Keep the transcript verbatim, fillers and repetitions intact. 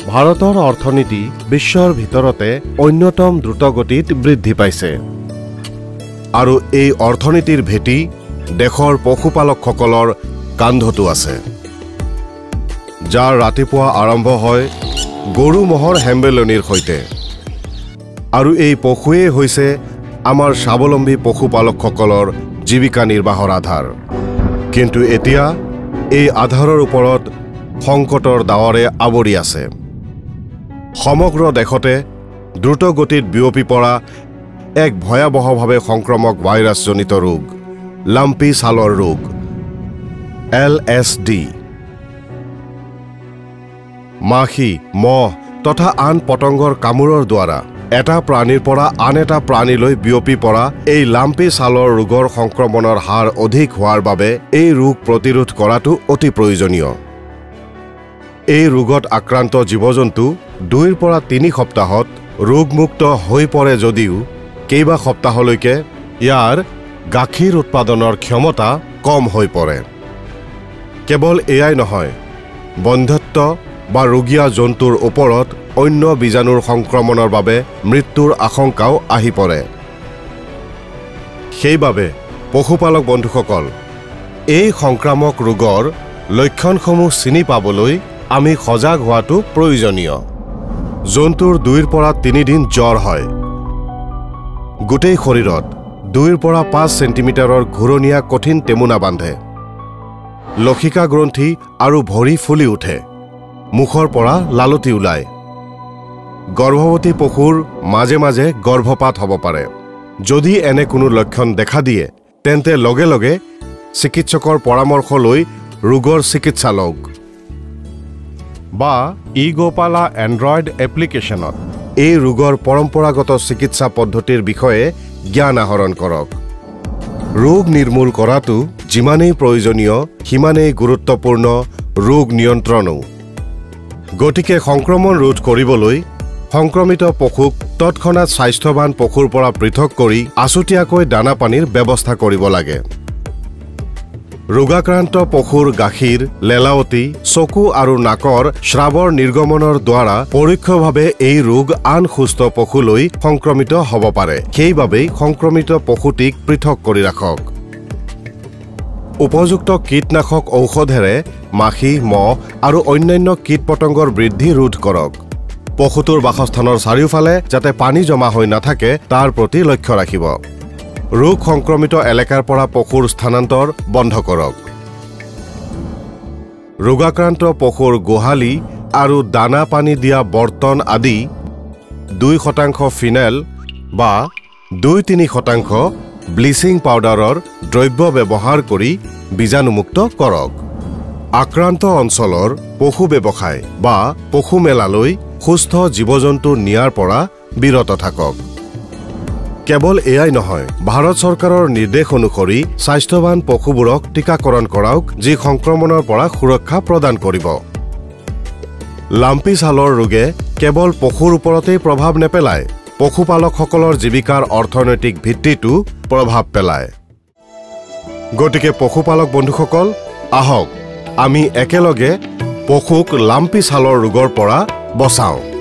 ভাৰতৰ অৰ্থনীতি বিশ্বৰ ভিতৰতে অন্যতম দ্ৰুতগতিত বৃদ্ধি পাইছে আৰু এই অৰ্থনীতিৰ ভেটি দেশৰ পশুপালকসকলৰ কান্ধতো আছে যাৰ ৰাতিপুৱা আৰম্ভ হয় গৰু মহৰ হেম্বেলনিৰ সৈতে আৰু এই পশুৱে হৈছে আমাৰ স্বাৱলম্বী পশুপালকসকলৰ জীৱিকা নিৰ্বাহৰ আধাৰ কিন্তু এতিয়া এই আধাৰৰ ওপৰত সংকটৰ দাৱৰে আৱৰি আছে সমগ্ৰ দেশতে দ্ৰুতগতিত বিয়পি পৰা এক ভয়াৱহভাৱে সংক্ৰমক ভাইৰাছজনিত ৰোগ লাম্পি ছালৰ ৰোগ এল এছ ডি মাখি মহ তথা আন পতংগৰ কামোৰৰ দ্বাৰা এটা প্ৰাণীৰ পৰা আন এটা প্ৰাণীলৈ বিয়পি পৰা এই লাম্পি ছালৰ ৰোগৰ সংক্ৰমণৰ হাৰ অধিক হোৱাৰ বাবে এই ৰোগ প্ৰতিৰোধ কৰাটো অতি প্ৰয়োজনীয় এই ৰোগত আক্ৰান্ত জীৱ-জন্তু দুইৰ পৰা তিনি সপ্তাহত ৰোগমুক্ত হৈ পৰে যদিও কেইবা সপ্তাহলৈকে ইয়াৰ গাখীৰ উৎপাদনৰ ক্ষমতা কম হৈ পৰে কেৱল এয়াই নহয় বন্ধ্যত্ব বা ৰোগীয়া জন্তুৰ ওপৰত অন্য বীজাণুৰ সংক্ৰমণৰ বাবে মৃত্যুৰ আশংকাও আহি পৰে সেইবাবে পশুপালক বন্ধুসকল এই সংক্ৰামক ৰোগৰ লক্ষণসমূহ চিনি পাবলৈ আমি সজাগ হোৱাটো প্ৰয়োজনীয় জন্তুৰ দুইৰ পৰা তিনি দিন জ্বৰ হয় গোটেই শৰীৰত দুইৰ পৰা পাঁচ সেণ্টিমিটাৰৰ ঘূৰণীয়া কঠিন টেমুনা বান্ধে লক্ষিকা গ্ৰন্থি আৰু ভৰি ফুলি উঠে মুখৰ পৰা লালতি ওলায় গৰ্ভৱতী পশুৰ মাজে মাজে গৰ্ভপাত হ'ব পাৰে যদি এনে কোনো লক্ষণ দেখা দিয়ে তেন্তে লগে লগে চিকিৎসকৰ পৰামৰ্শ লৈ ৰোগৰ চিকিৎসা লওক বা ই গোপালা এণ্ড্ৰইড এপ্লিকেশ্যনত এই ৰোগৰ পৰম্পৰাগত চিকিৎসা পদ্ধতিৰ বিষয়ে জ্ঞান আহৰণ কৰক ৰোগ নিৰ্মূল কৰাটো যিমানেই প্ৰয়োজনীয় সিমানেই গুৰুত্বপূৰ্ণ ৰোগ নিয়ন্ত্ৰণো গতিকে সংক্ৰমণ ৰোধ কৰিবলৈ সংক্ৰমিত পশুক তৎক্ষণাৎ স্বাস্থ্যৱান পশুৰ পৰা পৃথক কৰি আছুতীয়াকৈ দানা পানীৰ ব্যৱস্থা কৰিব লাগে ৰোগাক্ৰান্ত পশুৰ গাখীৰ লেলাৱতী চকু আৰু নাকৰ শ্ৰাৱৰ নিৰ্গমনৰ দ্বাৰা পৰোক্ষভাৱে এই ৰোগ আন সুস্থ পশুলৈ সংক্ৰমিত হ'ব পাৰে সেইবাবেই সংক্ৰমিত পশুটিক পৃথক কৰি ৰাখক উপযুক্ত কীটনাশক ঔষধেৰে মাখি মহ আৰু অন্যান্য কীট পতংগৰ বৃদ্ধি ৰোধ কৰক পশুটোৰ বাসস্থানৰ চাৰিওফালে যাতে পানী জমা হৈ নাথাকে তাৰ প্ৰতি লক্ষ্য ৰাখিব ৰোগ সংক্ৰমিত এলেকাৰ পৰা পশুৰ স্থানান্তৰ বন্ধ কৰক ৰোগাক্ৰান্ত পশুৰ গোহালি আৰু দানা পানী দিয়া বৰ্তন আদি দুই শতাংশ ফিনেল বা দুই তিনি শতাংশ ব্লিচিং পাউডাৰৰ দ্ৰব্য ব্যৱহাৰ কৰি বীজাণুমুক্ত কৰক আক্ৰান্ত অঞ্চলৰ পশু ব্যৱসায় বা পশু মেলালৈ সুস্থ জীৱ-জন্তু নিয়াৰ পৰা বিৰত থাকক কেৱল এয়াই নহয় ভাৰত চৰকাৰৰ নিৰ্দেশ অনুসৰি স্বাস্থ্যৱান পশুবোৰক টিকাকৰণ কৰাওক যি সংক্ৰমণৰ পৰা সুৰক্ষা প্ৰদান কৰিব লাম্পি ছালৰ ৰোগে কেৱল পশুৰ ওপৰতেই প্ৰভাৱ নেপেলায় পশুপালকসকলৰ জীৱিকাৰ অৰ্থনৈতিক ভিত্তিটো প্ৰভাৱ পেলায় গতিকে পশুপালক বন্ধুসকল আহক আমি একেলগে পশুক লাম্পি ছালৰ ৰোগৰ পৰা বচাওঁ